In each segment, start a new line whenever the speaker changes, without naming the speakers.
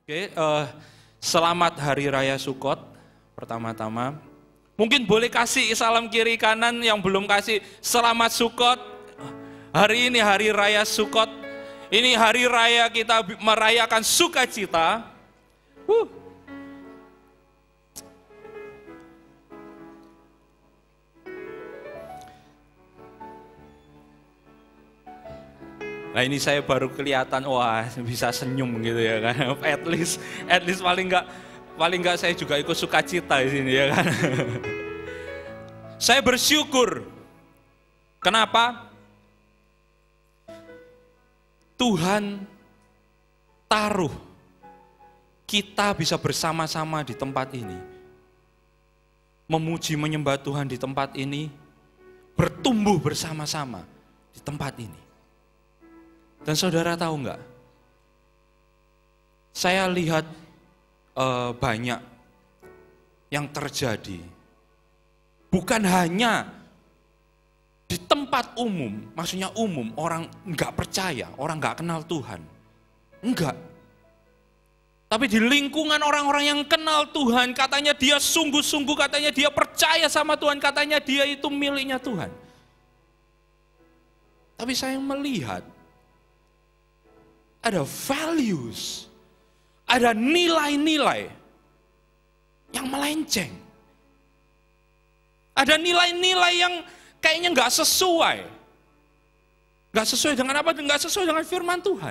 Oke, selamat Hari Raya Sukot pertama-tama. Mungkin boleh kasih salam kiri kanan yang belum kasih selamat Sukot. Hari ini Hari Raya Sukot. Ini hari raya kita merayakan sukacita. Nah ini saya baru kelihatan, wah bisa senyum gitu ya kan. At least paling enggak saya juga ikut sukacita di sini ya kan. Saya bersyukur. Kenapa? Tuhan taruh kita bisa bersama-sama di tempat ini. Memuji menyembah Tuhan di tempat ini, bertumbuh bersama-sama di tempat ini. Dan saudara tahu enggak? Saya lihat banyak yang terjadi. Bukan hanya di tempat umum, maksudnya umum, orang enggak percaya, orang enggak kenal Tuhan. Enggak. Tapi di lingkungan orang-orang yang kenal Tuhan, katanya dia sungguh-sungguh, katanya dia percaya sama Tuhan, katanya dia itu miliknya Tuhan. Tapi saya melihat ada values, ada nilai-nilai yang melenceng. Ada nilai-nilai yang kayaknya nggak sesuai. Nggak sesuai dengan apa? Nggak sesuai dengan firman Tuhan.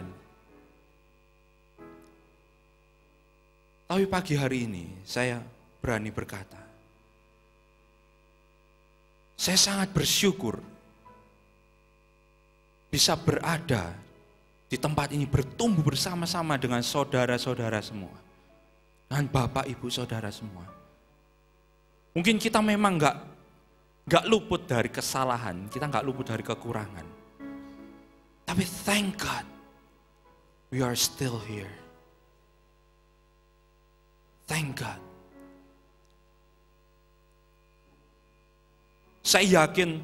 Tapi pagi hari ini saya berani berkata, saya sangat bersyukur bisa berada di tempat ini, bertumbuh bersama-sama dengan saudara-saudara semua, dengan bapak ibu saudara semua. Mungkin kita memang nggak luput dari kesalahan, kita nggak luput dari kekurangan. Tapi thank God, we are still here. Thank God. Saya yakin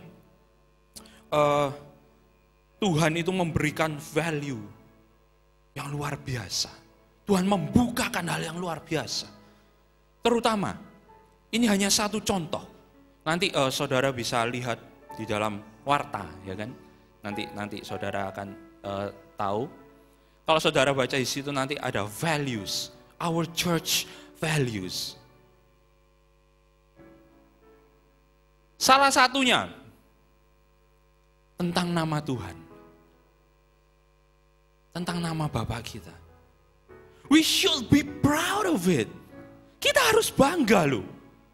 Tuhan itu memberikan value yang luar biasa. Tuhan membukakan hal yang luar biasa. Terutama, ini hanya satu contoh. Nanti saudara bisa lihat di dalam warta, ya kan? Nanti saudara akan tahu. Kalau saudara baca di situ nanti ada values, our church values. Salah satunya tentang nama Tuhan. Tentang nama Bapak kita. We should be proud of it. Kita harus bangga loh.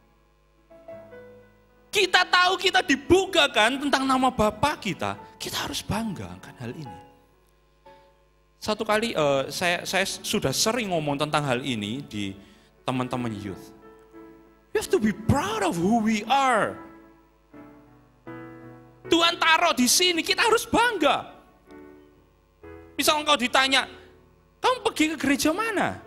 Kita tahu kita dibukakan tentang nama Bapak kita. Kita harus bangga akan hal ini. Satu kali saya sudah sering ngomong tentang hal ini di teman-teman youth. We have to be proud of who we are. Tuhan taruh di sini, kita harus bangga. Misal engkau ditanya, kamu pergi ke gereja mana?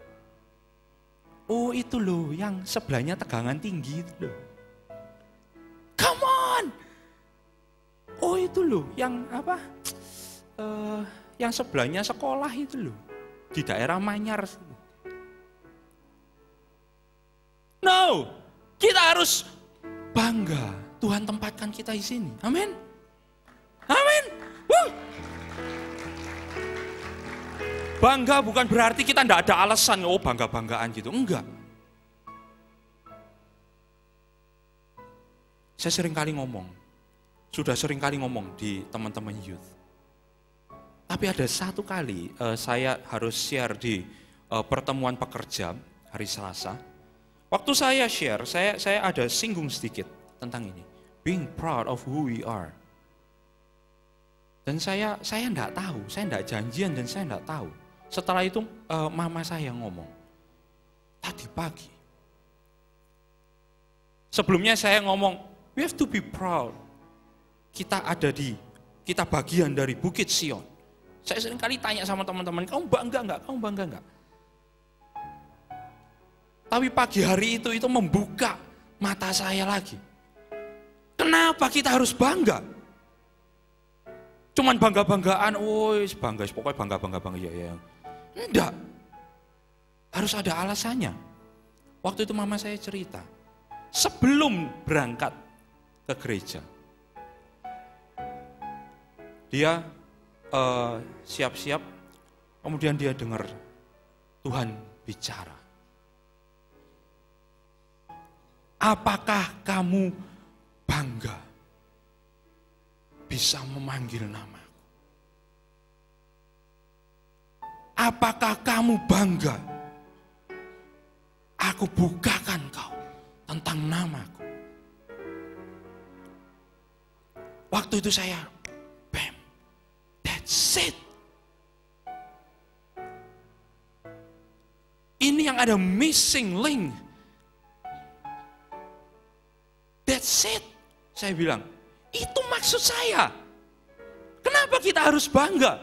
Oh itu loh, yang sebelahnya tegangan tinggi itu loh. Come on! Oh itu loh, yang apa? Yang sebelahnya sekolah itu loh. Di daerah Manyar. No! Kita harus bangga. Tuhan tempatkan kita di sini. Amin. Amin. Woo! Bangga bukan berarti kita tidak ada alasan, oh bangga-banggaan gitu. Enggak. Saya sering kali ngomong, sudah sering kali ngomong di teman-teman youth. Tapi ada satu kali saya harus share di pertemuan pekerja hari Selasa. Waktu saya share, saya ada singgung sedikit tentang ini. Being proud of who we are. Dan saya enggak tahu, saya enggak janjian dan saya enggak tahu. Setelah itu mama saya ngomong, tadi pagi. Sebelumnya saya ngomong, we have to be proud. Kita bagian dari Bukit Sion. Saya sering kali tanya sama teman-teman, kamu bangga enggak? Kamu bangga enggak? Tapi pagi hari itu membuka mata saya lagi. Kenapa kita harus bangga? Cuman bangga-banggaan, bangga, pokoknya bangga, ya. Enggak. Harus ada alasannya. Waktu itu mama saya cerita, sebelum berangkat ke gereja, dia siap-siap, kemudian dia dengar Tuhan bicara. Apakah kamu bangga bisa memanggil namaku? Apakah kamu bangga aku bukakan kau tentang namaku? Waktu itu saya, bam, that's it. Ini yang ada missing link. That's it. Saya bilang, itu maksud saya. Kenapa kita harus bangga?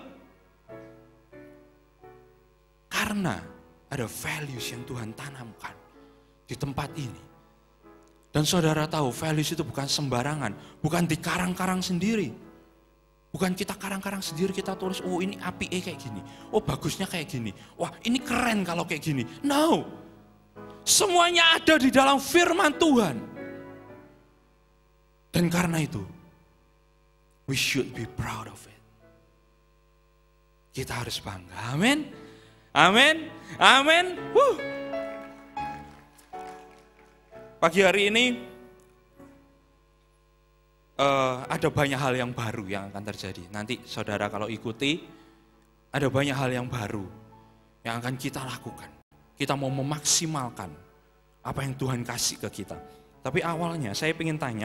Karena ada values yang Tuhan tanamkan di tempat ini. Dan saudara tahu, values itu bukan sembarangan, bukan dikarang-karang sendiri. Bukan kita karang-karang sendiri, kita tulis, oh ini API kayak gini, oh bagusnya kayak gini, wah ini keren kalau kayak gini. No, semuanya ada di dalam firman Tuhan. Dan karena itu, we should be proud of it. Kita harus bangga, amin, amin, amin. Pagi hari ini, ada banyak hal yang baru yang akan terjadi. Nanti saudara kalau ikuti, ada banyak hal yang baru yang akan kita lakukan. Kita mau memaksimalkan apa yang Tuhan kasih ke kita. Tapi awalnya saya ingin tanya,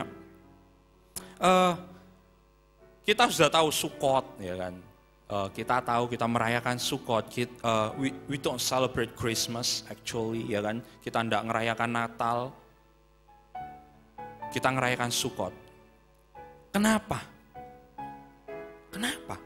kita sudah tahu Sukkot, ya kan? Kita tahu kita merayakan Sukkot. We don't celebrate Christmas actually, ya kan? Kita tidak merayakan Natal. Kita merayakan Sukkot. Kenapa? Kenapa?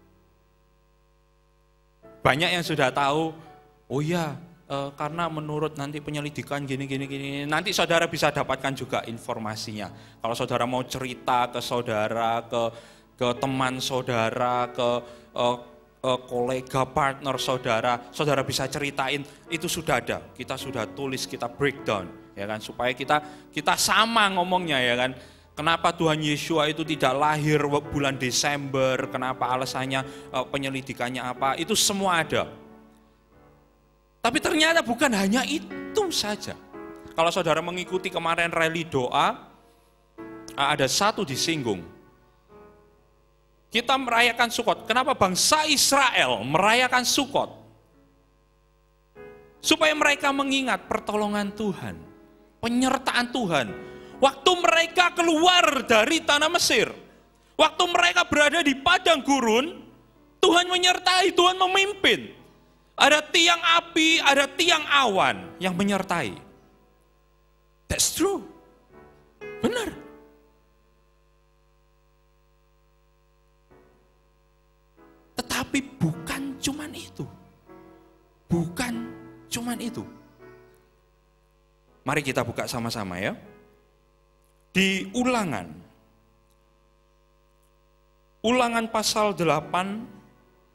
Banyak yang sudah tahu, oh ya, karena menurut nanti penyelidikan gini. Nanti saudara bisa dapatkan juga informasinya. Kalau saudara mau cerita ke saudara, ke teman saudara, ke kolega, partner saudara bisa ceritain, itu sudah ada. Kita sudah tulis, kita breakdown, ya kan, supaya kita sama ngomongnya, ya kan. Kenapa Tuhan Yesua itu tidak lahir bulan Desember, kenapa alasannya, penyelidikannya apa, itu semua ada. Tapi ternyata bukan hanya itu saja. Kalau saudara mengikuti kemarin rally doa, ada satu disinggung. Kita merayakan Sukkot. Kenapa bangsa Israel merayakan Sukkot? Supaya mereka mengingat pertolongan Tuhan, penyertaan Tuhan. Waktu mereka keluar dari tanah Mesir, waktu mereka berada di padang gurun, Tuhan menyertai, Tuhan memimpin. Ada tiang api, ada tiang awan yang menyertai. That's true. Benar. Tetapi bukan cuman itu. Bukan cuman itu. Mari kita buka sama-sama ya. Di Ulangan pasal 8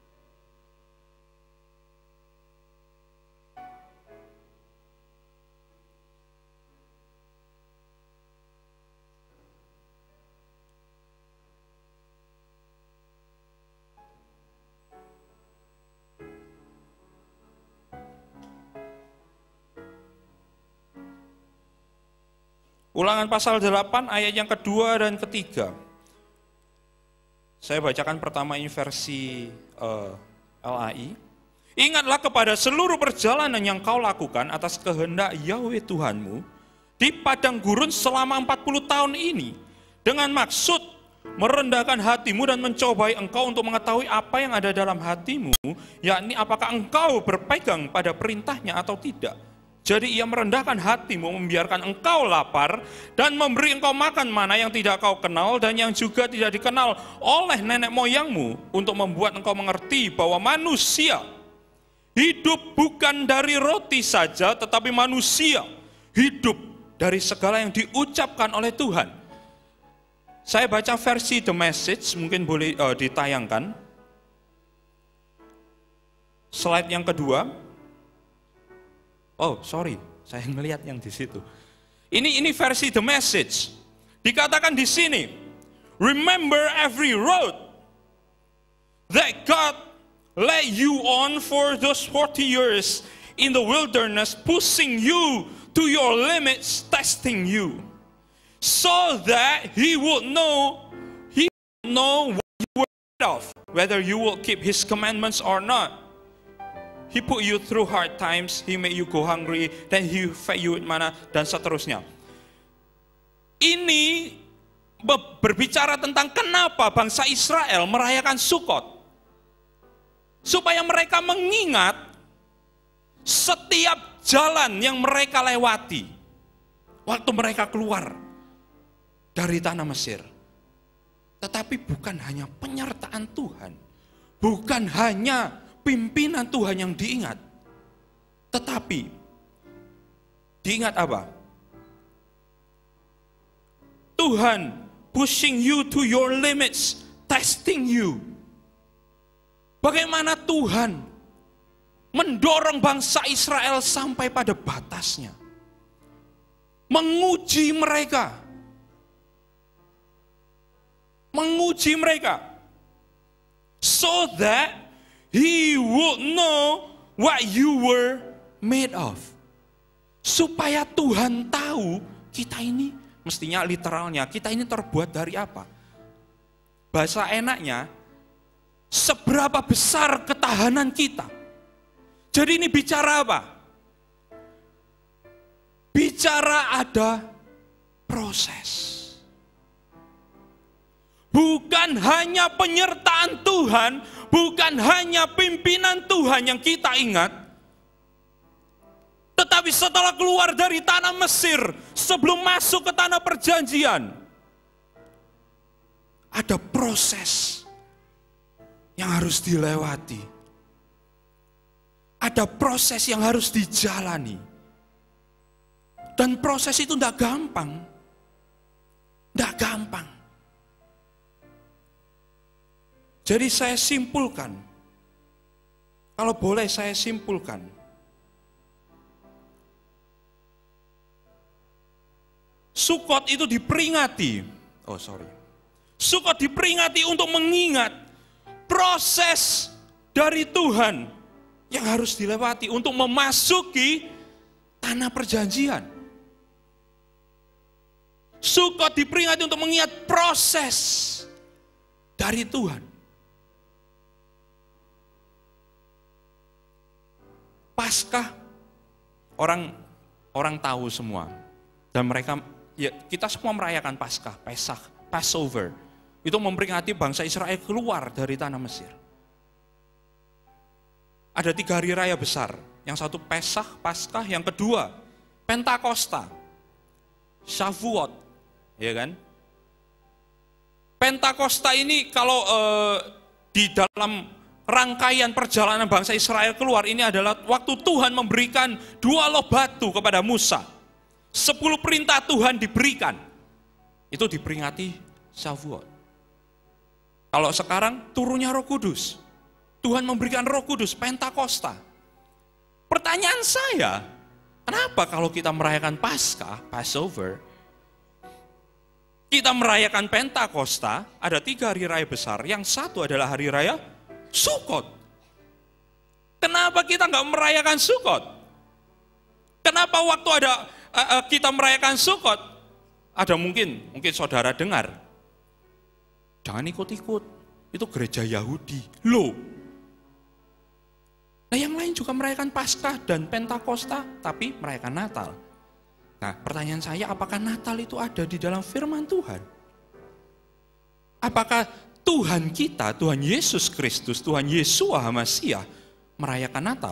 Ulangan pasal 8 ayat yang kedua dan ketiga. Saya bacakan pertama ini versi LAI. Ingatlah kepada seluruh perjalanan yang kau lakukan atas kehendak Yahweh Tuhanmu di padang gurun selama 40 tahun ini, dengan maksud merendahkan hatimu dan mencobai engkau untuk mengetahui apa yang ada dalam hatimu, yakni apakah engkau berpegang pada perintahnya atau tidak. Jadi ia merendahkan hatimu, membiarkan engkau lapar, dan memberi engkau makan mana yang tidak kau kenal, dan yang juga tidak dikenal oleh nenek moyangmu, untuk membuat engkau mengerti bahwa manusia hidup bukan dari roti saja, tetapi manusia hidup dari segala yang diucapkan oleh Tuhan. Saya baca versi The Message, mungkin boleh ditayangkan. Slide yang kedua. Oh, sorry, saya ngelihat yang di situ. Ini versi The Message. Dikatakan di sini, remember every road that God led you on for those 40 years in the wilderness, pushing you to your limits, testing you, so that He would know what you were made of, whether you will keep His commandments or not. He put you through hard times, He made you go hungry, then He fed you with manna, dan seterusnya. Ini berbicara tentang kenapa bangsa Israel merayakan Sukot. Supaya mereka mengingat setiap jalan yang mereka lewati waktu mereka keluar dari tanah Mesir. Tetapi bukan hanya penyertaan Tuhan, bukan hanya pimpinan Tuhan yang diingat, tetapi diingat apa? Tuhan pushing you to your limits, testing you. Bagaimana Tuhan mendorong bangsa Israel sampai pada batasnya, menguji mereka, so that He would know what you were made of. Supaya Tuhan tahu kita ini, mestinya literalnya, kita ini terbuat dari apa? Bahasa enaknya, seberapa besar ketahanan kita. Jadi ini bicara apa? Bicara ada proses. Bukan hanya penyertaan Tuhan, bukan hanya pimpinan Tuhan yang kita ingat, tetapi setelah keluar dari tanah Mesir, sebelum masuk ke tanah perjanjian, ada proses yang harus dilewati. Ada proses yang harus dijalani. Dan proses itu tidak gampang. Tidak gampang. Jadi saya simpulkan, kalau boleh saya simpulkan, Sukot itu diperingati, Sukot diperingati untuk mengingat proses dari Tuhan yang harus dilewati untuk memasuki tanah perjanjian. Sukot diperingati untuk mengingat proses dari Tuhan. Paskah, orang tahu semua, dan mereka, ya kita semua merayakan Paskah, Passover. Itu memperingati bangsa Israel keluar dari tanah Mesir. Ada 3 hari raya besar. Yang satu Paskah, yang kedua Pentakosta, Shavuot, ya kan? Pentakosta ini kalau di dalam rangkaian perjalanan bangsa Israel keluar, ini adalah waktu Tuhan memberikan 2 loh batu kepada Musa. 10 perintah Tuhan diberikan. Itu diperingati Shavuot. Kalau sekarang turunnya Roh Kudus. Tuhan memberikan Roh Kudus, Pentakosta. Pertanyaan saya, kenapa kalau kita merayakan Paskah, Passover, kita merayakan Pentakosta, ada 3 hari raya besar, yang satu adalah hari raya Sukot. Kenapa kita nggak merayakan Sukot? Kenapa waktu kita merayakan Sukot, ada mungkin saudara dengar, jangan ikut-ikut, itu gereja Yahudi. Loh, nah yang lain juga merayakan Paskah dan Pentakosta, tapi merayakan Natal. Nah pertanyaan saya, apakah Natal itu ada di dalam firman Tuhan? Apakah Tuhan kita, Tuhan Yesus Kristus, Tuhan Yeshua HaMashiach merayakan Natal?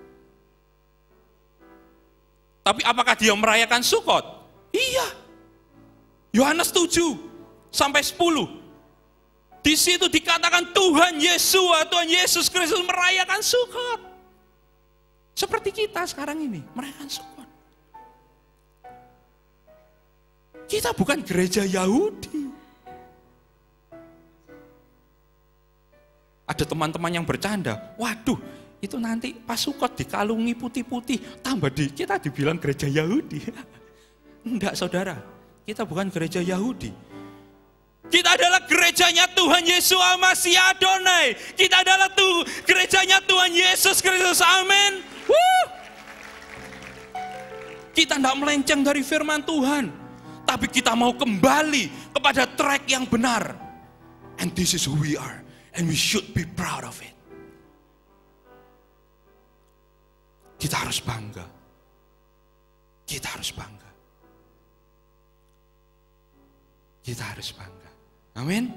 Tapi apakah dia merayakan Sukot? Iya. Yohanes 7 sampai 10. Di situ dikatakan Tuhan Yeshua, Tuhan Yesus Kristus merayakan Sukot. Seperti kita sekarang ini, merayakan Sukot. Kita bukan gereja Yahudi. Ada teman-teman yang bercanda, waduh itu nanti pas Sukot dikalungi putih-putih, tambah kita dibilang gereja Yahudi. Enggak saudara, kita bukan gereja Yahudi. Kita adalah gerejanya Tuhan Yesus Masih Adonai. Kita adalah gerejanya Tuhan Yesus Kristus. Amin. Kita tidak melenceng dari firman Tuhan, tapi kita mau kembali kepada track yang benar. And this is who we are, and we should be proud of it. Kita harus bangga. Kita harus bangga. Kita harus bangga. Amin.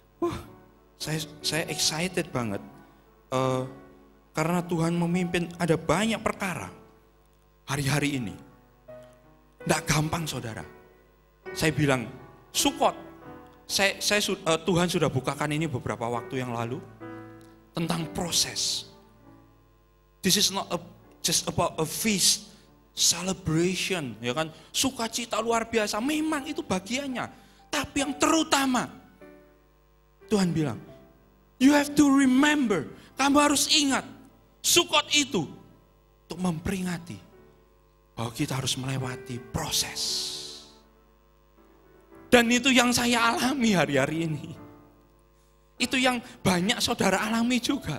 Saya excited banget. Karena Tuhan memimpin, ada banyak perkara hari-hari ini. Tidak gampang saudara. Saya bilang, Sukot. Tuhan sudah bukakan ini beberapa waktu yang lalu. Tentang proses. This is not just about a feast, celebration. Ya kan? Sukacita luar biasa. Memang itu bagiannya. Tapi yang terutama, Tuhan bilang, you have to remember, kamu harus ingat, Sukot itu untuk memperingati bahwa kita harus melewati proses. Dan itu yang saya alami hari-hari ini. Itu yang banyak saudara alami juga.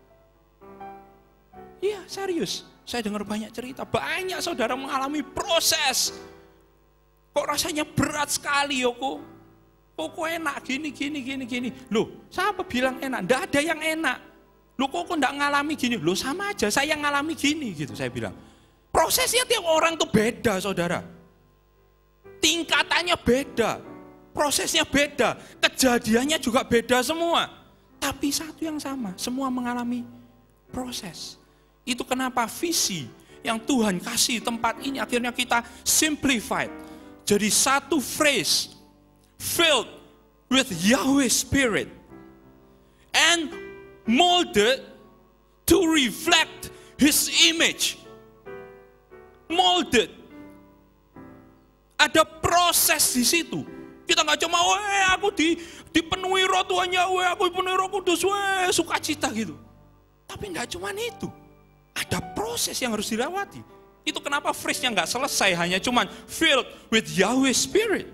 Iya, serius. Saya dengar banyak cerita, banyak saudara mengalami proses. Kok rasanya berat sekali ya kok? Kok enak gini. Loh, siapa bilang enak? Nggak ada yang enak. Loh kok nggak ngalami gini? Loh sama aja, saya ngalami gini gitu saya bilang. Prosesnya tiap orang tuh beda saudara. Tingkatannya beda. Prosesnya beda. Kejadiannya juga beda semua. Tapi satu yang sama, semua mengalami proses. Itu kenapa visi yang Tuhan kasih tempat ini akhirnya kita simplified. Jadi satu phrase, filled with Yahweh Spirit and molded to reflect His image. Molded. Ada proses di situ. Kita nggak cuma, aku dipenuhi roh Tuhan Yahweh, aku dipenuhi roh kudus, sukacita gitu. Tapi nggak cuma itu. Ada proses yang harus dilewati. Itu kenapa phrase-nya nggak selesai, hanya cuma filled with Yahweh Spirit.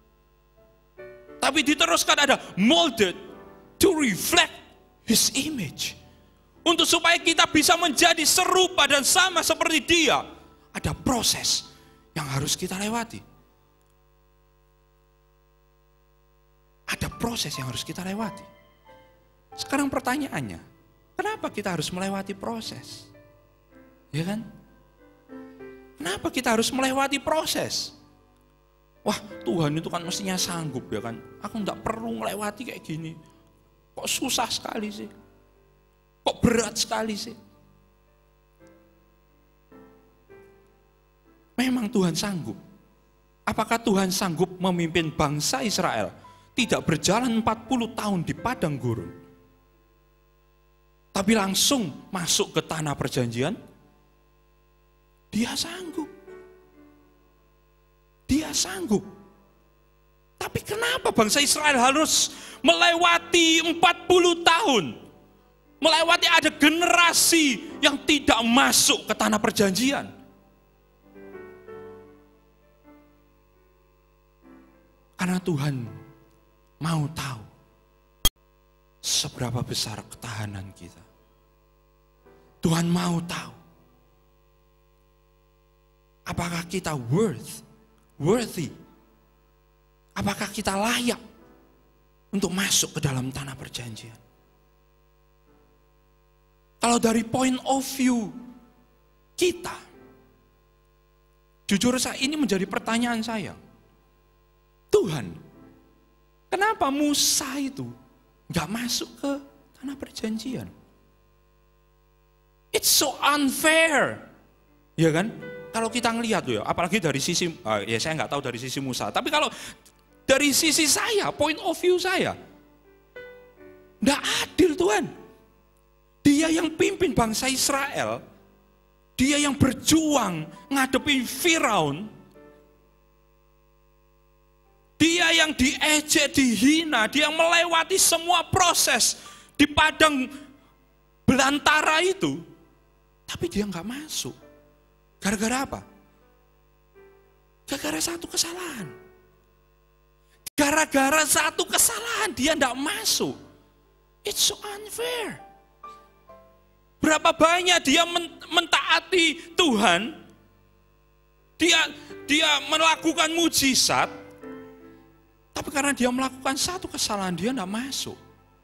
Tapi diteruskan ada molded to reflect His image. Untuk supaya kita bisa menjadi serupa dan sama seperti Dia, ada proses yang harus kita lewati. Ada proses yang harus kita lewati. Sekarang pertanyaannya, kenapa kita harus melewati proses? Ya kan? Kenapa kita harus melewati proses? Wah, Tuhan itu kan mestinya sanggup ya kan. Aku enggak perlu melewati kayak gini. Kok susah sekali sih? Kok berat sekali sih? Memang Tuhan sanggup. Apakah Tuhan sanggup memimpin bangsa Israel tidak berjalan 40 tahun di padang gurun, tapi langsung masuk ke tanah perjanjian? Dia sanggup. Dia sanggup. Tapi kenapa bangsa Israel harus melewati 40 tahun? Melewati ada generasi yang tidak masuk ke tanah perjanjian. Karena Tuhan mau tahu seberapa besar ketahanan kita. Tuhan mau tahu apakah kita worthy. Apakah kita layak untuk masuk ke dalam tanah perjanjian? Kalau dari point of view kita, jujur saya ini menjadi pertanyaan saya. Tuhan, kenapa Musa itu nggak masuk ke tanah perjanjian? It's so unfair, ya kan? Kalau kita ngelihat tuh ya, apalagi dari sisi, ya saya nggak tahu dari sisi Musa, tapi kalau dari sisi saya, point of view saya, nggak adil Tuhan. Dia yang pimpin bangsa Israel, dia yang berjuang ngadepi Firaun, dia yang diejek, dihina, dia yang melewati semua proses di padang belantara itu, Tapi dia nggak masuk. Gara-gara apa? Gara-gara satu kesalahan. Gara-gara satu kesalahan dia nggak masuk. It's so unfair. Berapa banyak dia mentaati Tuhan, dia melakukan mujizat, tapi karena dia melakukan satu kesalahan dia nggak masuk.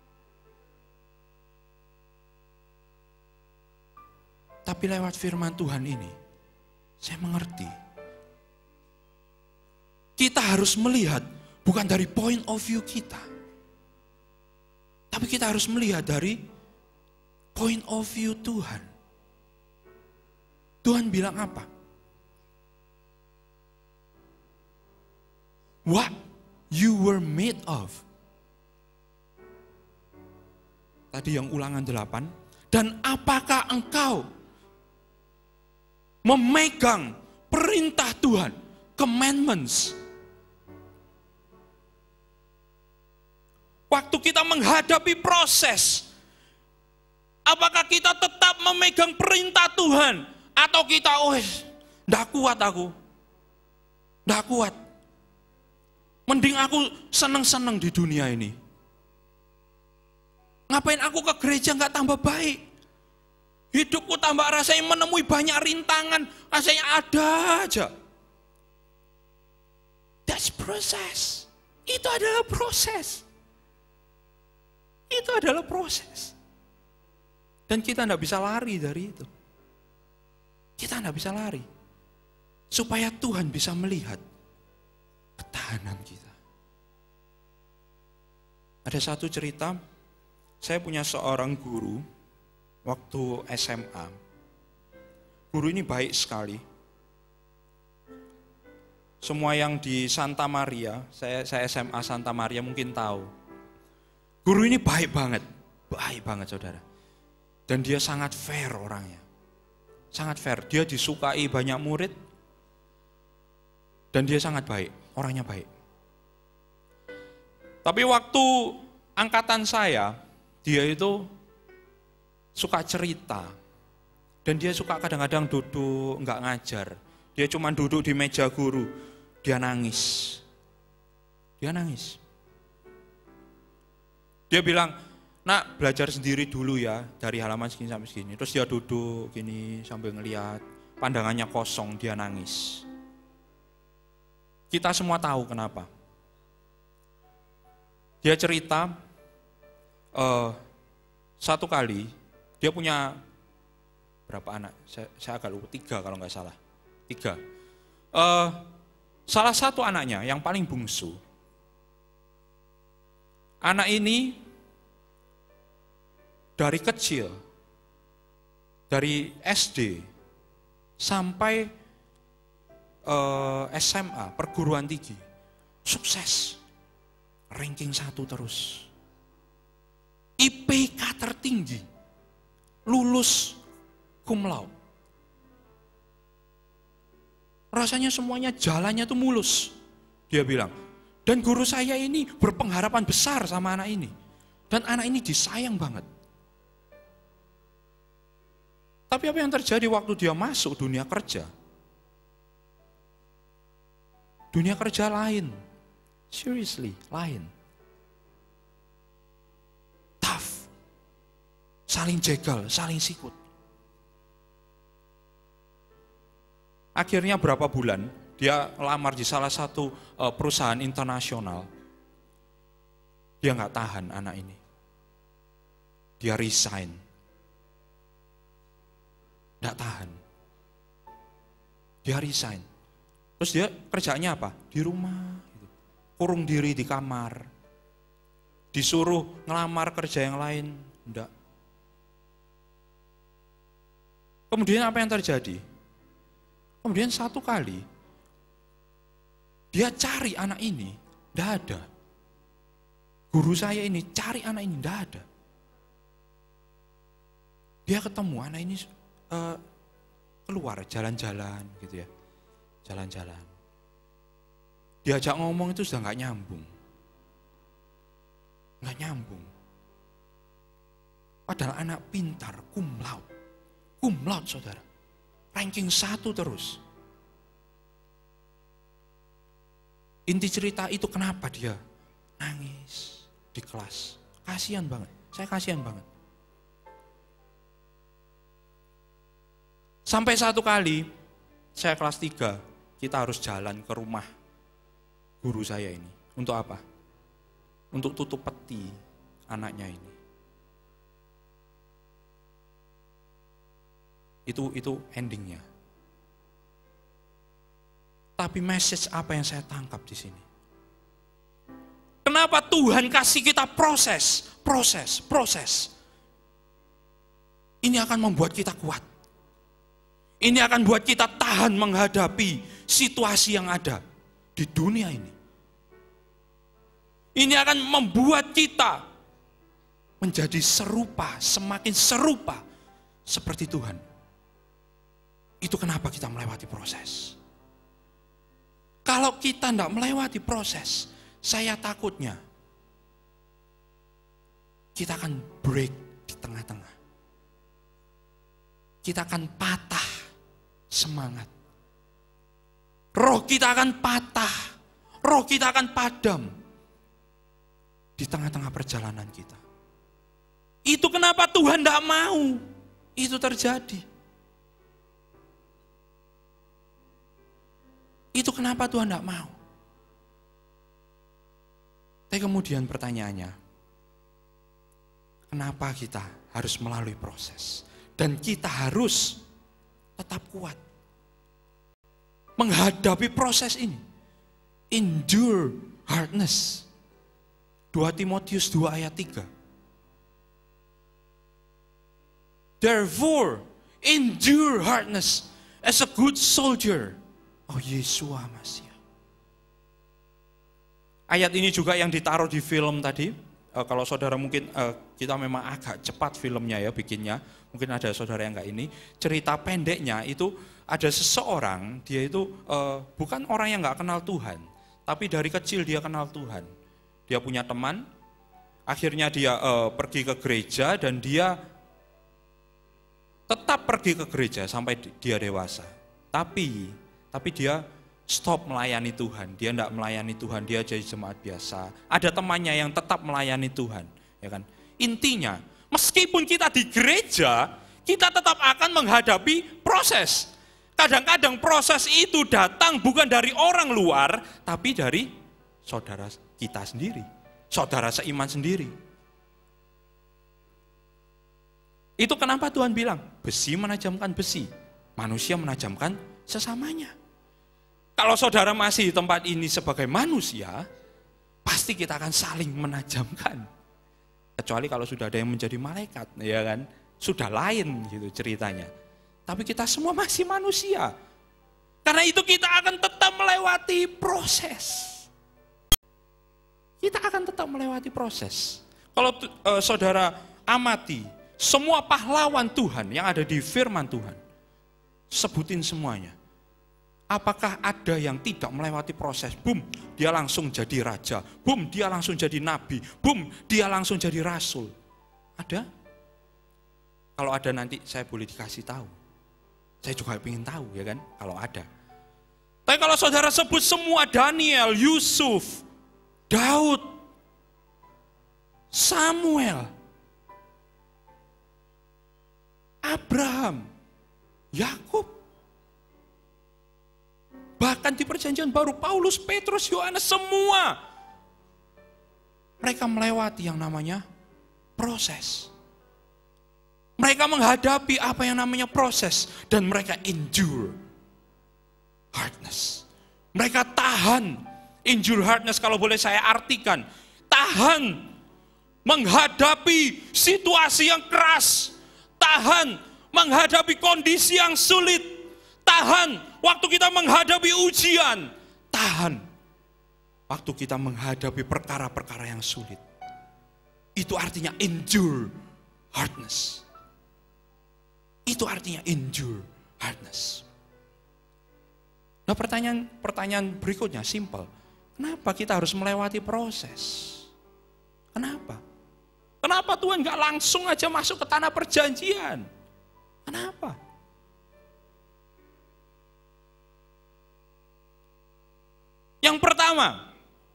Tapi lewat firman Tuhan ini, saya mengerti. Kita harus melihat bukan dari point of view kita, tapi kita harus melihat dari point of view Tuhan. Tuhan bilang apa? What you were made of. Tadi yang Ulangan 8. Dan apakah engkau memegang perintah Tuhan, commandments. Waktu kita menghadapi proses, apakah kita tetap memegang perintah Tuhan, atau kita, nggak kuat aku, nggak kuat. Mending aku seneng-seneng di dunia ini. Ngapain aku ke gereja nggak tambah baik? Hidupku tambah rasanya menemui banyak rintangan, rasanya ada aja. That's proses. Itu adalah proses. Itu adalah proses. Dan kita tidak bisa lari dari itu. Kita tidak bisa lari. Supaya Tuhan bisa melihat ketahanan kita. Ada satu cerita, saya punya seorang guru waktu SMA. Guru ini baik sekali. Semua yang di Santa Maria, saya SMA Santa Maria mungkin tahu. Guru ini baik banget saudara. Dan dia sangat fair orangnya. Sangat fair, dia disukai banyak murid. Dan dia sangat baik, orangnya baik. Tapi waktu angkatan saya, dia itu suka cerita. Dan dia suka kadang-kadang duduk, nggak ngajar. Dia cuma duduk di meja guru, dia nangis. Dia nangis. Dia bilang, nak belajar sendiri dulu ya, dari halaman segini sampai segini. Terus dia duduk gini sambil ngeliat, pandangannya kosong, dia nangis. Kita semua tahu kenapa. Dia cerita, satu kali, dia punya berapa anak? Saya agak lupa, 3 kalau nggak salah. 3. Salah satu anaknya yang paling bungsu. Anak ini dari kecil, dari SD sampai SMA, perguruan tinggi, sukses, ranking 1 terus. IPK tertinggi, lulus cum laude. Rasanya semuanya jalannya tuh mulus, dia bilang. Dan guru saya ini berpengharapan besar sama anak ini. Dan anak ini disayang banget. Tapi apa yang terjadi waktu dia masuk dunia kerja? Dunia kerja lain. Seriously, lain. Tough. Saling jegal, saling sikut. Akhirnya berapa bulan, dia lamar di salah satu perusahaan internasional. Dia nggak tahan anak ini. Dia resign. Nggak tahan. Dia resign. Terus dia kerjaannya apa? Di rumah. Gitu. Kurung diri di kamar. Disuruh ngelamar kerja yang lain. Enggak. Kemudian apa yang terjadi? Kemudian satu kali, dia cari anak ini, enggak ada. Guru saya ini cari anak ini, enggak ada. Dia ketemu anak ini keluar jalan-jalan gitu ya, jalan-jalan. Diajak ngomong itu sudah nggak nyambung, nggak nyambung. Padahal anak pintar, cum Cum laude, saudara. Ranking 1 terus. Inti cerita itu kenapa dia nangis di kelas. Kasihan banget, saya kasihan banget. Sampai satu kali, saya kelas 3, kita harus jalan ke rumah guru saya ini. Untuk apa? Untuk tutup peti anaknya ini. Itu endingnya. Tapi message apa yang saya tangkap di sini? Kenapa Tuhan kasih kita proses? Ini akan membuat kita kuat. Ini akan buat kita tahan menghadapi situasi yang ada di dunia ini. Ini akan membuat kita menjadi serupa, semakin serupa seperti Tuhan. Itu kenapa kita melewati proses. Kalau kita tidak melewati proses, saya takutnya kita akan break di tengah-tengah. Kita akan patah semangat. Roh kita akan patah. Roh kita akan padam di tengah-tengah perjalanan kita. Itu kenapa Tuhan tidak mau itu terjadi. Itu kenapa Tuhan tidak mau. Tapi kemudian pertanyaannya, kenapa kita harus melalui proses? Dan kita harus tetap kuat menghadapi proses ini. Endure hardness. 2 Timotius 2 ayat 3. Therefore, endure hardness as a good soldier. Oh Yesua Masya. Ayat ini juga yang ditaruh di film tadi. Kalau saudara mungkin kita memang agak cepat filmnya ya bikinnya. Mungkin ada saudara yang enggak ini. Cerita pendeknya itu ada seseorang, dia itu bukan orang yang enggak kenal Tuhan. Tapi dari kecil dia kenal Tuhan. Dia punya teman, akhirnya dia pergi ke gereja dan dia tetap pergi ke gereja sampai dia dewasa. Tapi dia stop melayani Tuhan. Dia tidak melayani Tuhan, dia jadi jemaat biasa. Ada temannya yang tetap melayani Tuhan, ya kan? Intinya, meskipun kita di gereja, kita tetap akan menghadapi proses. Kadang-kadang proses itu datang bukan dari orang luar, tapi dari saudara kita sendiri, saudara seiman sendiri. Itu kenapa Tuhan bilang, besi menajamkan besi, manusia menajamkan sesamanya. Kalau saudara masih di tempat ini sebagai manusia, pasti kita akan saling menajamkan. Kecuali kalau sudah ada yang menjadi malaikat, ya kan? Sudah lain gitu ceritanya. Tapi kita semua masih manusia. Karena itu kita akan tetap melewati proses. Kita akan tetap melewati proses. Kalau saudara amati, semua pahlawan Tuhan yang ada di firman Tuhan, sebutin semuanya. Apakah ada yang tidak melewati proses? Boom, dia langsung jadi raja. Boom, dia langsung jadi nabi. Boom, dia langsung jadi rasul. Ada? Kalau ada nanti saya boleh dikasih tahu. Saya juga ingin tahu ya kan, kalau ada. Tapi kalau saudara sebut semua Daniel, Yusuf, Daud, Samuel, Abraham, Yakub, bahkan di perjanjian baru Paulus, Petrus, Yohanes, semua mereka melewati yang namanya proses. Mereka menghadapi apa yang namanya proses dan mereka endure hardness. Mereka tahan, endure hardness kalau boleh saya artikan, tahan menghadapi situasi yang keras, tahan menghadapi kondisi yang sulit, tahan waktu kita menghadapi ujian, tahan waktu kita menghadapi perkara-perkara yang sulit. Itu artinya endure hardness. Itu artinya endure hardness. Nah pertanyaan berikutnya simple. Kenapa kita harus melewati proses? Kenapa? Kenapa Tuhan gak langsung aja masuk ke tanah perjanjian? Kenapa? Yang pertama,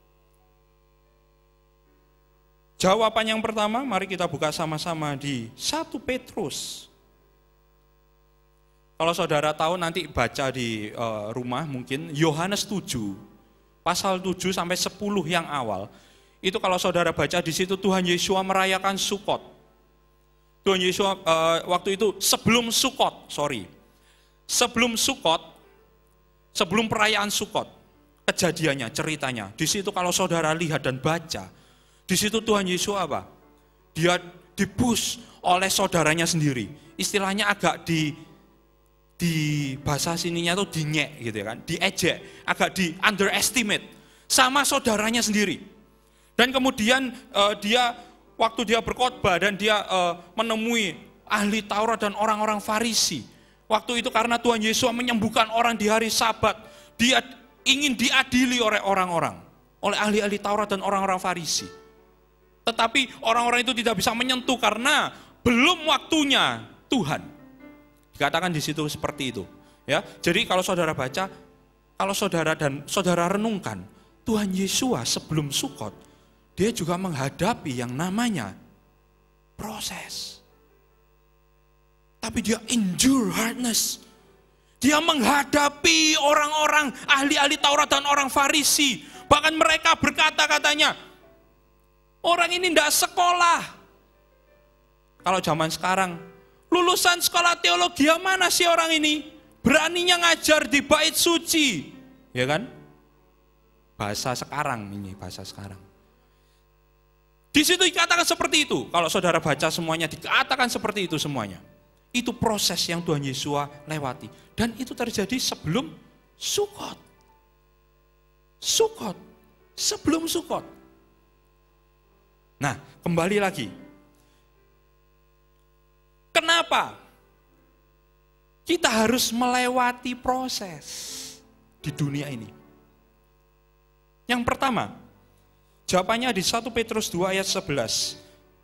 jawaban yang pertama, mari kita buka sama-sama di 1 Petrus. Kalau saudara tahu nanti baca di rumah mungkin, Yohanes 7, pasal 7 sampai 10 yang awal. Itu kalau saudara baca di situ Tuhan Yesus merayakan Sukot. Tuhan Yesus waktu itu sebelum Sukot, sebelum perayaan Sukot. Kejadiannya, ceritanya. Di situ kalau saudara lihat dan baca, di situ Tuhan Yesus apa? Dia dipush oleh saudaranya sendiri. Istilahnya agak di bahasa sininya tuh dinyek gitu kan, diejek, agak di underestimate sama saudaranya sendiri. Dan kemudian waktu dia berkhotbah dan dia menemui ahli Taurat dan orang-orang Farisi. Waktu itu karena Tuhan Yesus menyembuhkan orang di hari Sabat, dia ingin diadili oleh orang-orang, oleh ahli-ahli Taurat dan orang-orang Farisi. Tetapi orang-orang itu tidak bisa menyentuh karena belum waktunya Tuhan. Dikatakan di situ seperti itu. Ya, jadi kalau saudara baca, kalau saudara renungkan, Tuhan Yesus sebelum Sukot, dia juga menghadapi yang namanya proses. Tapi dia endure hardness. Dia menghadapi orang-orang ahli-ahli Taurat dan orang Farisi. Bahkan mereka berkata katanya, orang ini tidak sekolah. Kalau zaman sekarang, lulusan sekolah teologi mana sih orang ini? Beraninya ngajar di bait suci. Ya kan? Bahasa sekarang ini, bahasa sekarang. Di situ dikatakan seperti itu. Kalau saudara baca semuanya, dikatakan seperti itu semuanya. Itu proses yang Tuhan Yesus lewati. Dan itu terjadi sebelum Sukot. Sebelum Sukot. Nah, kembali lagi. Kenapa kita harus melewati proses di dunia ini? Yang pertama, jawabannya di 1 Petrus 2 ayat 11.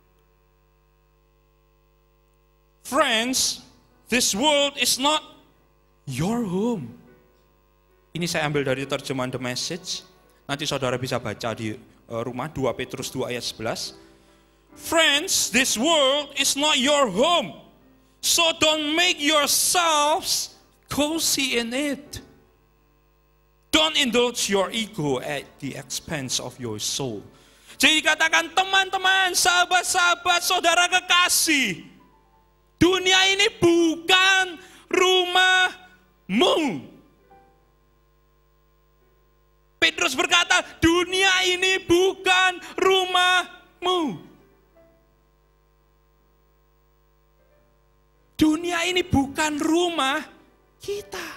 Friends, this world is not your home. Ini saya ambil dari terjemahan The Message. Nanti saudara bisa baca di rumah 2 Petrus 2 ayat 11. Friends, this world is not your home. So don't make yourselves cozy in it. Don't indulge your ego at the expense of your soul. Jadi katakan teman-teman, sahabat-sahabat, saudara kekasih, dunia ini bukan rumahmu. Petrus berkata, dunia ini bukan rumahmu. Dunia ini bukan rumah kita.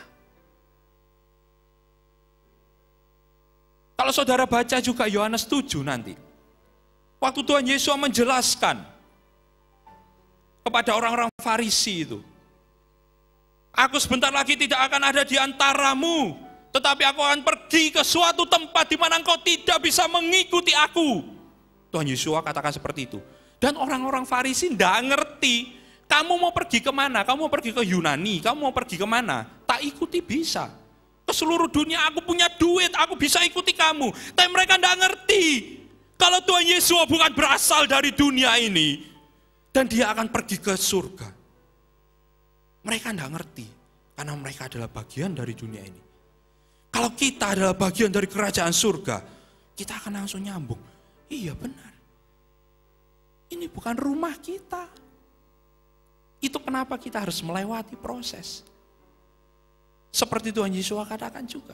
Kalau saudara baca juga Yohanes 7 nanti. Waktu Tuhan Yesus menjelaskan kepada orang-orang Farisi itu. Aku sebentar lagi tidak akan ada di antaramu, tetapi aku akan pergi ke suatu tempat di mana engkau tidak bisa mengikuti aku. Tuhan Yesus katakan seperti itu. Dan orang-orang Farisi tidak ngerti, kamu mau pergi kemana? Kamu mau pergi ke Yunani? Kamu mau pergi kemana? Tak ikuti bisa. Ke seluruh dunia aku punya duit, aku bisa ikuti kamu. Tapi mereka tidak ngerti, kalau Tuhan Yesus bukan berasal dari dunia ini, dan dia akan pergi ke surga. Mereka tidak ngerti, karena mereka adalah bagian dari dunia ini. Kalau kita adalah bagian dari kerajaan surga, kita akan langsung nyambung. Iya benar, ini bukan rumah kita. Itu kenapa kita harus melewati proses. Seperti Tuhan Yesus katakan juga.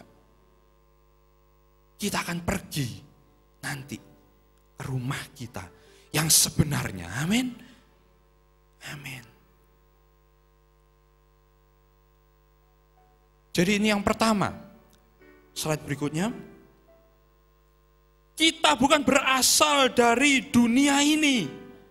Kita akan pergi nanti ke rumah kita yang sebenarnya. Amin. Amin. Jadi ini yang pertama. Slide berikutnya. Kita bukan berasal dari dunia ini.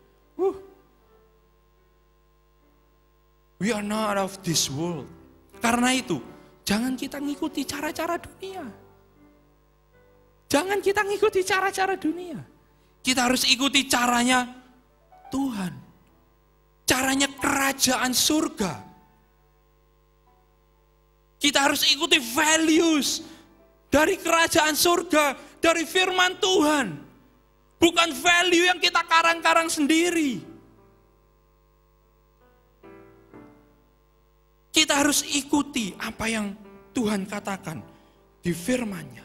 We are not of this world. Karena itu, jangan kita ngikuti cara-cara dunia. Jangan kita ngikuti cara-cara dunia. Kita harus ikuti caranya Tuhan. Caranya kerajaan surga. Kita harus ikuti values dari kerajaan surga, dari firman Tuhan. Bukan value yang kita karang-karang sendiri. Kita harus ikuti apa yang Tuhan katakan di firman-Nya.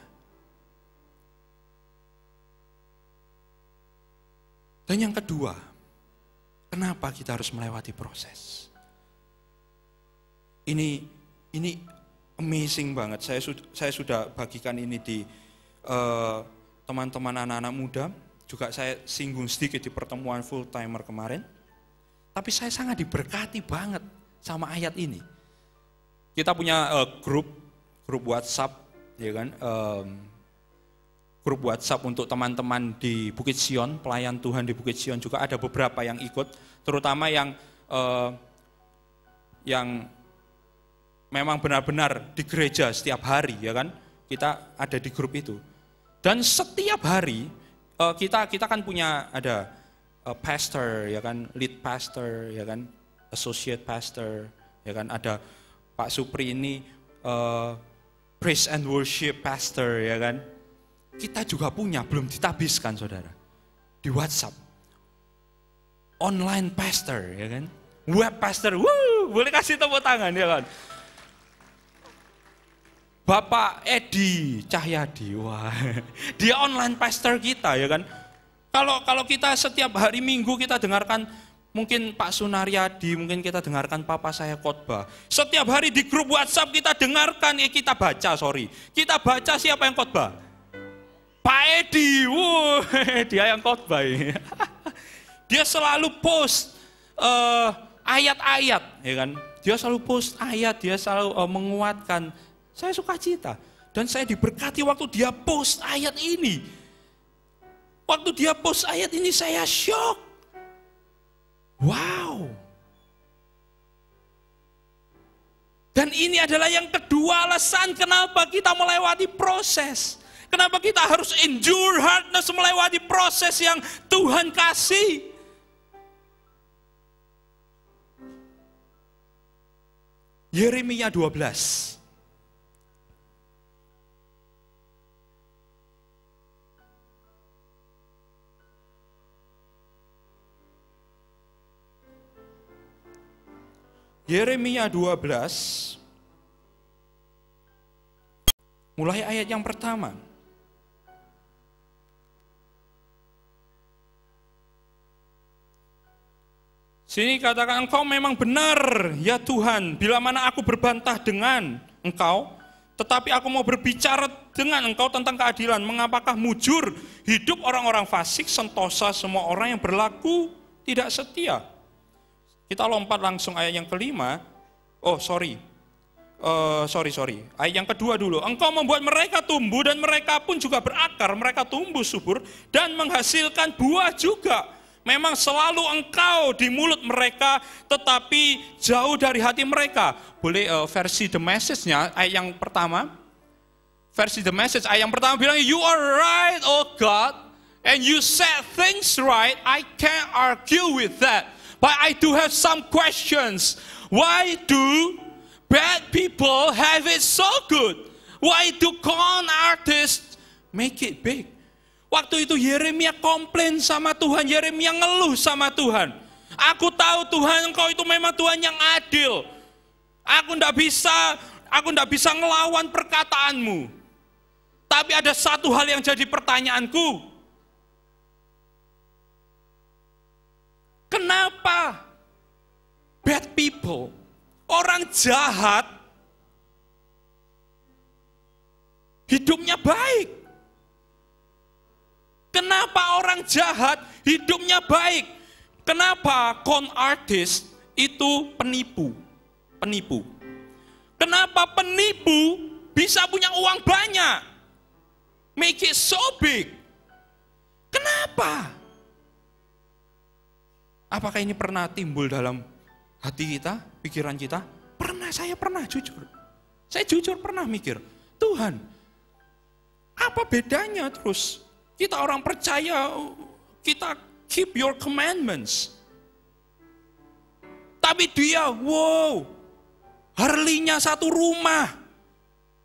Dan yang kedua, kenapa kita harus melewati proses? Ini amazing banget. Saya sudah bagikan ini di teman-teman anak-anak muda. Juga saya singgung sedikit di pertemuan full timer kemarin. Tapi saya sangat diberkati banget sama ayat ini. Kita punya grup WhatsApp, ya kan? Grup WhatsApp untuk teman-teman di Bukit Sion, pelayan Tuhan di Bukit Sion juga ada beberapa yang ikut, terutama yang memang benar-benar di gereja setiap hari, ya kan? Kita ada di grup itu. Dan setiap hari kita kan punya ada pastor, ya kan, lead pastor, ya kan, associate pastor, ya kan, ada Pak Supri ini praise and worship pastor, ya kan. Kita juga punya, belum ditabiskan saudara, di WhatsApp. Online pastor, ya kan. Web pastor, boleh kasih tepuk tangan, ya kan. Bapak Edi Cahyadi, wah, dia online pastor kita, ya kan. Kalau kita setiap hari Minggu kita dengarkan, mungkin Pak Sunaryadi, mungkin kita dengarkan Papa saya khotbah. Setiap hari di grup WhatsApp kita dengarkan, kita baca siapa yang khotbah? Pak Edi, dia yang khotbah. Dia selalu post ayat-ayat, ya kan. Dia selalu post ayat, dia selalu menguatkan. Saya suka cita. Dan saya diberkati waktu dia post ayat ini. Waktu dia post ayat ini saya shock. Wow. Dan ini adalah yang kedua alasan kenapa kita melewati proses. Kenapa kita harus endure hardness melewati proses yang Tuhan kasih. Yeremia 12. Yeremia 12, mulai ayat yang pertama. Sini katakan, engkau memang benar, ya Tuhan, bila mana aku berbantah dengan engkau, tetapi aku mau berbicara dengan engkau tentang keadilan. Mengapakah mujur hidup orang-orang fasik, sentosa semua orang yang berlaku tidak setia. Kita lompat langsung ayat yang kelima. Sorry. Ayat yang kedua dulu. Engkau membuat mereka tumbuh dan mereka pun juga berakar. Mereka tumbuh subur dan menghasilkan buah juga. Memang selalu engkau di mulut mereka, tetapi jauh dari hati mereka. Boleh versi The Message-nya, ayat yang pertama. Versi The Message, ayat yang pertama bilang, you are right, oh God, and you said things right, I can't argue with that. But I do have some questions. Why do bad people have it so good? Why do con artists make it big? Waktu itu Yeremia komplain sama Tuhan, Yeremia ngeluh sama Tuhan. Aku tahu Tuhan, engkau itu memang Tuhan yang adil. Aku enggak bisa ngelawan perkataanmu. Tapi ada satu hal yang jadi pertanyaanku. Kenapa bad people, orang jahat, hidupnya baik? Kenapa orang jahat hidupnya baik? Kenapa con artist itu penipu? Kenapa penipu bisa punya uang banyak? Make it so big. Kenapa? Apakah ini pernah timbul dalam hati kita, pikiran kita? Pernah, saya pernah jujur. Saya jujur pernah mikir, Tuhan, apa bedanya terus? Kita orang percaya, kita keep your commandments. Tapi dia, Harley-nya satu rumah,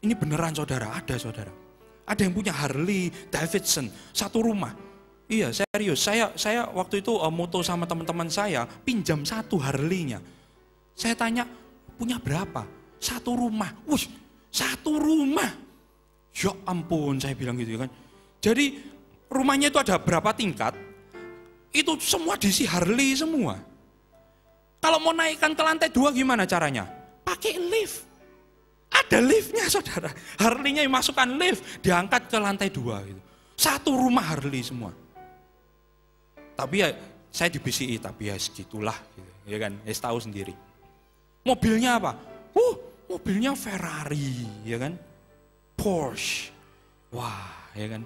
Ini beneran saudara, ada saudara. Ada yang punya Harley Davidson, satu rumah. Iya serius, saya waktu itu moto sama teman-teman saya, pinjam satu Harley-nya. Saya tanya, punya berapa? Satu rumah. Wih, satu rumah. Ya ampun, saya bilang gitu kan. Jadi rumahnya itu ada berapa tingkat, itu semua diisi Harley semua. Kalau mau naikkan ke lantai 2 gimana caranya? Pakai lift. Ada liftnya saudara. Harley-nya masukkan lift, diangkat ke lantai 2 gitu. Satu rumah Harley semua. Tapi ya saya di BCI, tapi ya segitulah gitu, ya kan, ya tahu sendiri. Mobilnya apa? Mobilnya Ferrari, ya kan? Porsche. Wah, ya kan?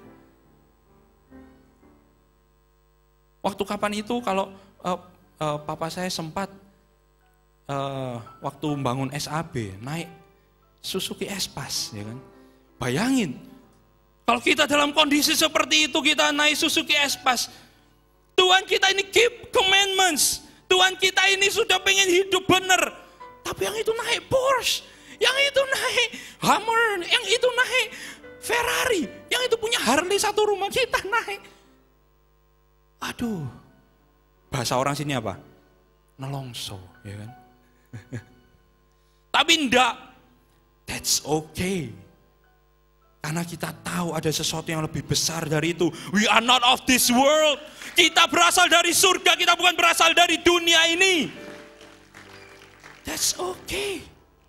Waktu kapan itu kalau papa saya sempat waktu bangun SAB naik Suzuki S-Pass, ya kan? Bayangin, kalau kita dalam kondisi seperti itu kita naik Suzuki S-Pass, Tuhan kita ini keep commandments, Tuhan kita ini sudah pengen hidup benar, tapi yang itu naik Porsche, yang itu naik Hummer, yang itu naik Ferrari, yang itu punya Harley satu rumah, kita naik. Aduh, bahasa orang sini apa? Nelongso, ya kan? Tapi enggak. That's okay. Karena kita tahu ada sesuatu yang lebih besar dari itu. We are not of this world. Kita berasal dari surga, kita bukan berasal dari dunia ini. That's okay.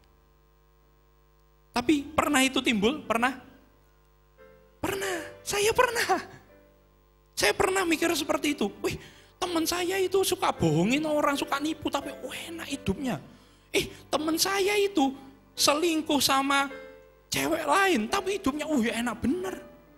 Tapi pernah itu timbul? Pernah? Pernah. Saya pernah. Saya pernah mikir seperti itu. Wih, teman saya itu suka bohongin orang, suka nipu, tapi enak hidupnya. Teman saya itu selingkuh sama cewek lain, tapi hidupnya enak bener.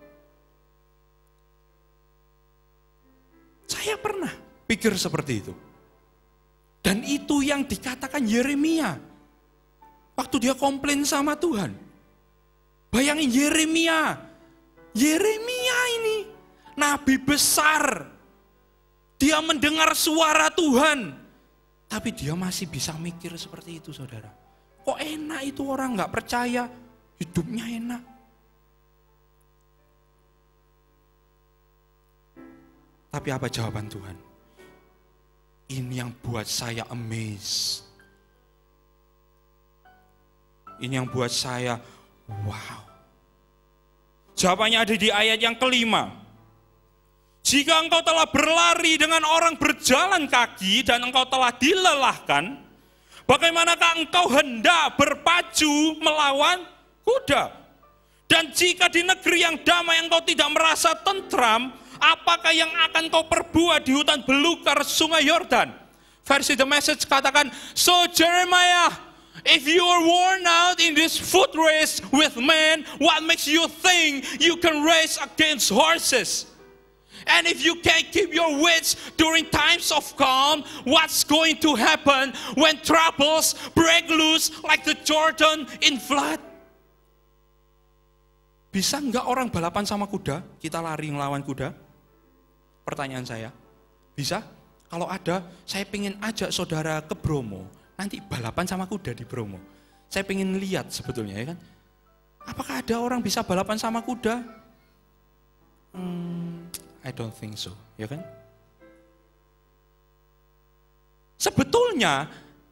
Saya pernah pikir seperti itu. Dan itu yang dikatakan Yeremia. Waktu dia komplain sama Tuhan. Bayangin Yeremia ini nabi besar. Dia mendengar suara Tuhan. Tapi dia masih bisa mikir seperti itu saudara. Kok enak itu orang gak percaya, hidupnya enak. Tapi apa jawaban Tuhan? Ini yang buat saya amazed. Ini yang buat saya wow. Jawabannya ada di ayat yang kelima. Jika engkau telah berlari dengan orang berjalan kaki dan engkau telah dilelahkan, bagaimanakah engkau hendak berpacu melawan kuda? Dan jika di negeri yang damai engkau tidak merasa tentram, apakah yang akan kau perbuat di hutan belukar sungai Yordan? Versi The Message katakan, so Jeremiah, if you are worn out in this foot race with men, what makes you think you can race against horses? And if you can't keep your wits during times of calm, what's going to happen when troubles break loose like the Jordan in flood? Bisa enggak orang balapan sama kuda? Kita lari ngelawan kuda? Pertanyaan saya. Bisa? Kalau ada, saya pengen ajak saudara ke Bromo. Nanti balapan sama kuda di Bromo. Saya pengen lihat sebetulnya, ya kan? Apakah ada orang bisa balapan sama kuda? I don't think so, ya kan? Sebetulnya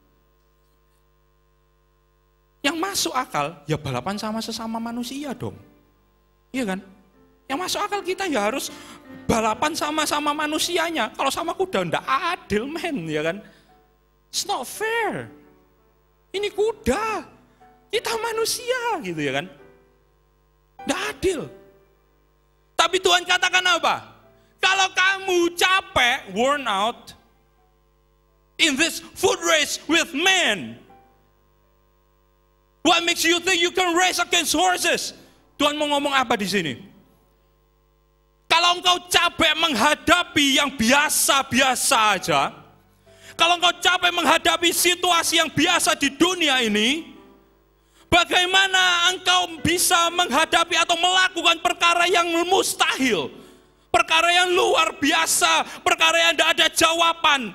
yang masuk akal ya balapan sama sesama manusia dong. Iya kan? Yang masuk akal kita ya harus balapan sama manusianya. Kalau sama kuda enggak adil men, ya kan? It's not fair. Ini kuda, kita manusia gitu ya kan? Enggak adil. Tapi Tuhan katakan apa? Kalau kamu capek, worn out, in this foot race with men, what makes you think you can race against horses? Tuhan mau ngomong apa di sini? Kalau engkau capek menghadapi yang biasa-biasa aja, kalau engkau capek menghadapi situasi yang biasa di dunia ini, bagaimana engkau bisa menghadapi atau melakukan perkara yang mustahil? Perkara yang luar biasa, perkara yang tidak ada jawaban.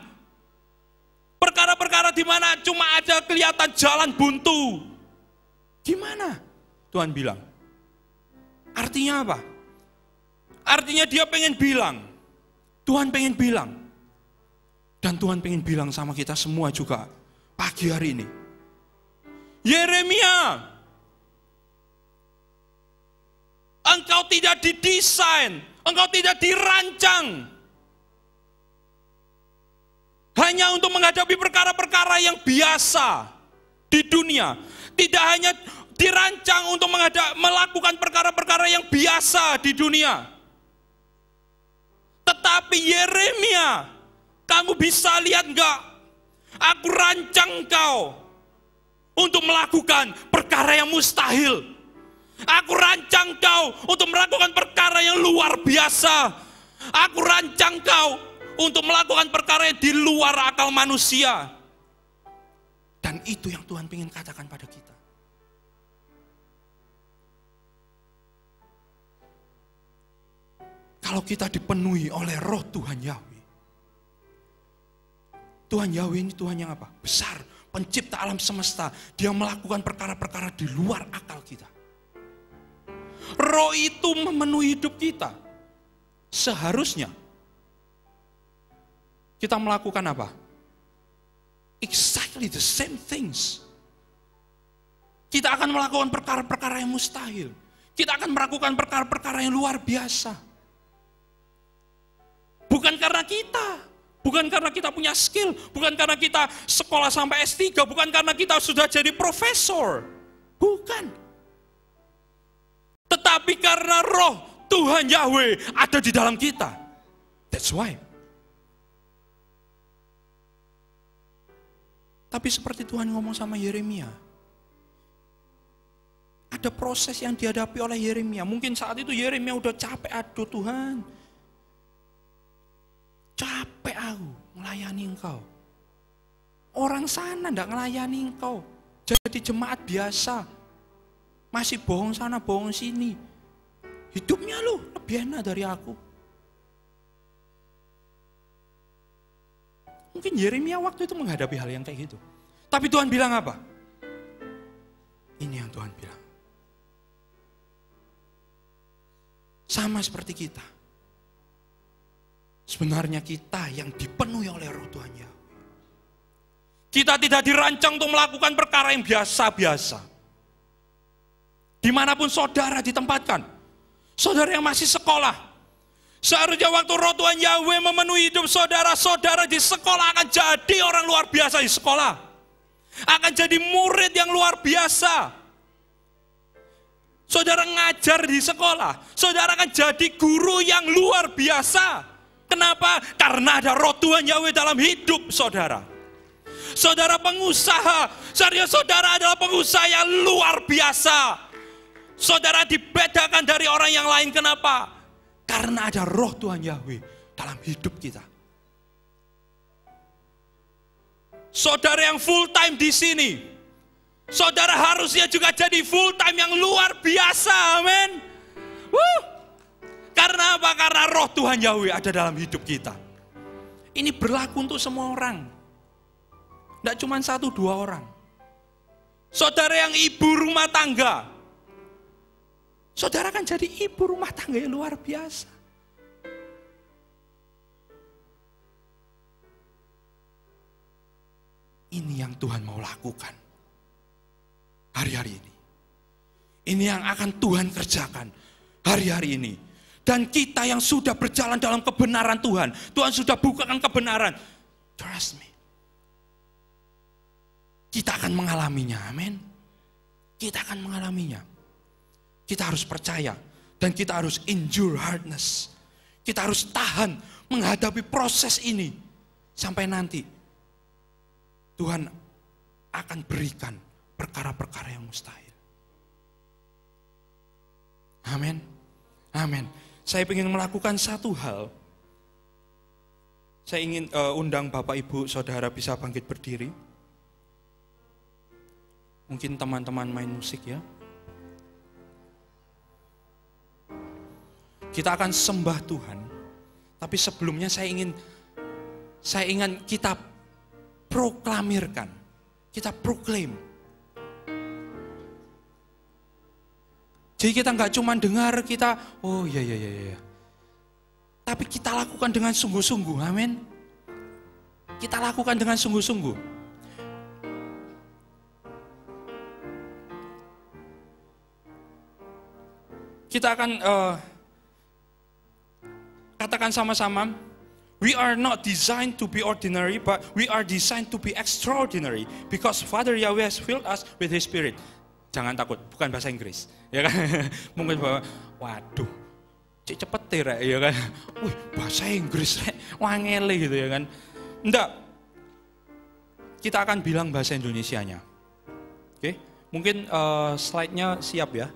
Perkara-perkara di mana cuma ada kelihatan jalan buntu. Gimana? Tuhan bilang. Artinya apa? Artinya dia pengen bilang, Tuhan pengen bilang, dan Tuhan pengen bilang sama kita semua juga pagi hari ini. Yeremia, engkau tidak didesain, engkau tidak dirancang hanya untuk menghadapi perkara-perkara yang biasa di dunia. Tidak hanya dirancang untuk melakukan perkara-perkara yang biasa di dunia. Tetapi Yeremia, kamu bisa lihat enggak? Aku rancang kau untuk melakukan perkara yang mustahil. Aku rancang kau untuk melakukan perkara yang luar biasa. Aku rancang kau untuk melakukan perkara yang di luar akal manusia. Dan itu yang Tuhan ingin katakan pada kita. Kalau kita dipenuhi oleh roh Tuhan Yahweh. Tuhan Yahweh ini Tuhan yang apa? Besar, pencipta alam semesta. Dia melakukan perkara-perkara di luar akal kita. Roh itu memenuhi hidup kita. Seharusnya kita melakukan apa? Exactly the same things. Kita akan melakukan perkara-perkara yang mustahil. Kita akan melakukan perkara-perkara yang luar biasa. Bukan karena kita punya skill, bukan karena kita sekolah sampai S3, bukan karena kita sudah jadi profesor. Bukan. Tetapi karena roh Tuhan Yahweh ada di dalam kita. That's why. Tapi seperti Tuhan ngomong sama Yeremia, ada proses yang dihadapi oleh Yeremia. Mungkin saat itu Yeremia udah capek, aduh Tuhan, capek aku melayani engkau. Orang sana enggak melayani engkau. Jadi jemaat biasa. Masih bohong sana, bohong sini. Hidupnya lu lebih enak dari aku. Mungkin Yeremia waktu itu menghadapi hal yang kayak gitu. Tapi Tuhan bilang apa? Ini yang Tuhan bilang. Sama seperti kita. Sebenarnya kita yang dipenuhi oleh roh Tuhan Yahweh. Kita tidak dirancang untuk melakukan perkara yang biasa-biasa. Dimanapun saudara ditempatkan. Saudara yang masih sekolah. Seharusnya waktu roh Tuhan Yahweh memenuhi hidup saudara, saudara di sekolah akan jadi orang luar biasa di sekolah. Akan jadi murid yang luar biasa. Saudara ngajar di sekolah, saudara akan jadi guru yang luar biasa. Kenapa? Karena ada roh Tuhan Yahweh dalam hidup saudara. Saudara pengusaha, saudara adalah pengusaha yang luar biasa. Saudara dibedakan dari orang yang lain. Kenapa? Karena ada roh Tuhan Yahweh dalam hidup kita. Saudara yang full time di sini, saudara harusnya juga jadi full time yang luar biasa, amin. Karena apa? Karena roh Tuhan Yahweh ada dalam hidup kita. Ini berlaku untuk semua orang. Tidak cuma 1-2 orang. Saudara yang ibu rumah tangga, saudara kan jadi ibu rumah tangga yang luar biasa. Ini yang Tuhan mau lakukan hari-hari ini. Ini yang akan Tuhan kerjakan hari-hari ini. Dan kita yang sudah berjalan dalam kebenaran Tuhan, Tuhan sudah bukakan kebenaran. Trust me. Kita akan mengalaminya, amin. Kita akan mengalaminya. Kita harus percaya dan kita harus endure hardness. Kita harus tahan menghadapi proses ini sampai nanti Tuhan akan berikan perkara-perkara yang mustahil. Amin. Amin. Saya ingin melakukan satu hal. Saya ingin undang Bapak Ibu Saudara bisa bangkit berdiri. Mungkin teman-teman main musik ya. Kita akan sembah Tuhan. Tapi sebelumnya saya ingin kita proklamirkan. Kita proklaim. Jadi kita nggak cuma dengar, kita, oh iya. Tapi kita lakukan dengan sungguh-sungguh, amin. Kita lakukan dengan sungguh-sungguh. Kita akan katakan sama-sama, we are not designed to be ordinary, but we are designed to be extraordinary, because Father Yahweh has filled us with His Spirit. Jangan takut, bukan bahasa Inggris, ya kan? Mungkin bahwa, waduh, cepet rek, ya kan? Wih, bahasa Inggris rek, wangele gitu ya kan? Enggak. Kita akan bilang bahasa Indonesianya. Oke, mungkin slide-nya siap ya.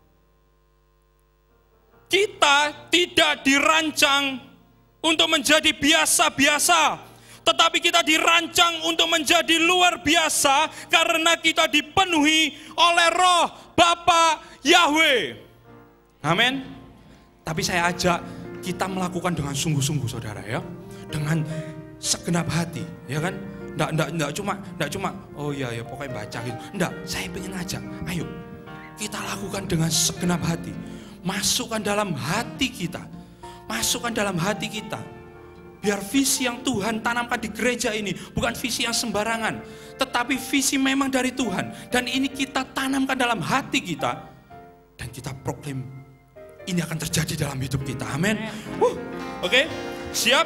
Kita tidak dirancang untuk menjadi biasa-biasa, tetapi kita dirancang untuk menjadi luar biasa karena kita dipenuhi oleh Roh Bapa Yahweh. Amin. Tapi saya ajak kita melakukan dengan sungguh-sungguh, saudara ya, dengan segenap hati, ya kan? Nggak cuma oh iya ya pokoknya baca gitu. Nggak, saya pengen ajak, ayo kita lakukan dengan segenap hati. Masukkan dalam hati kita. Masukkan dalam hati kita. Biar visi yang Tuhan tanamkan di gereja ini bukan visi yang sembarangan, tetapi visi memang dari Tuhan. Dan ini kita tanamkan dalam hati kita. Dan kita proklaim ini akan terjadi dalam hidup kita. Amin. Oke, siap?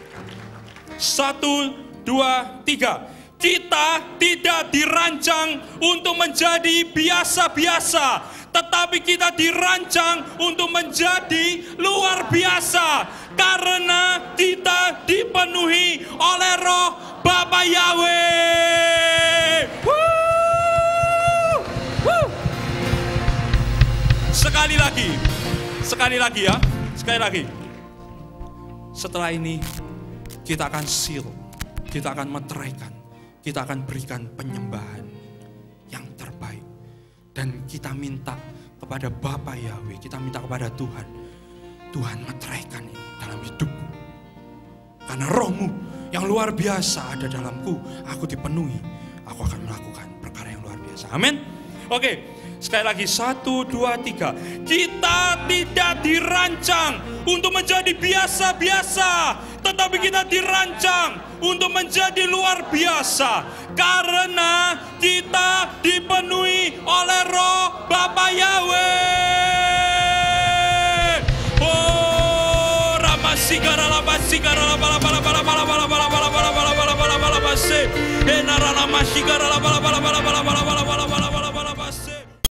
1, 2, 3. Kita tidak dirancang untuk menjadi biasa-biasa, tetapi kita dirancang untuk menjadi luar biasa karena kita dipenuhi oleh Roh Bapa Yahweh. Sekali lagi ya. Setelah ini kita akan seal, kita akan meteraikan, kita akan berikan penyembahan yang terbaik. Dan kita minta kepada Bapa Yahweh, kita minta kepada Tuhan, Tuhan meteraikan ini dalam hidupku. Karena Roh-Mu yang luar biasa ada dalamku, aku dipenuhi, aku akan melakukan perkara yang luar biasa. Amin. Oke, sekali lagi 1, 2, 3. Kita tidak dirancang untuk menjadi biasa-biasa, tetapi kita dirancang untuk menjadi luar biasa karena kita dipenuhi oleh Roh Bapa Yahweh. Oh, ramasigara labasigara labala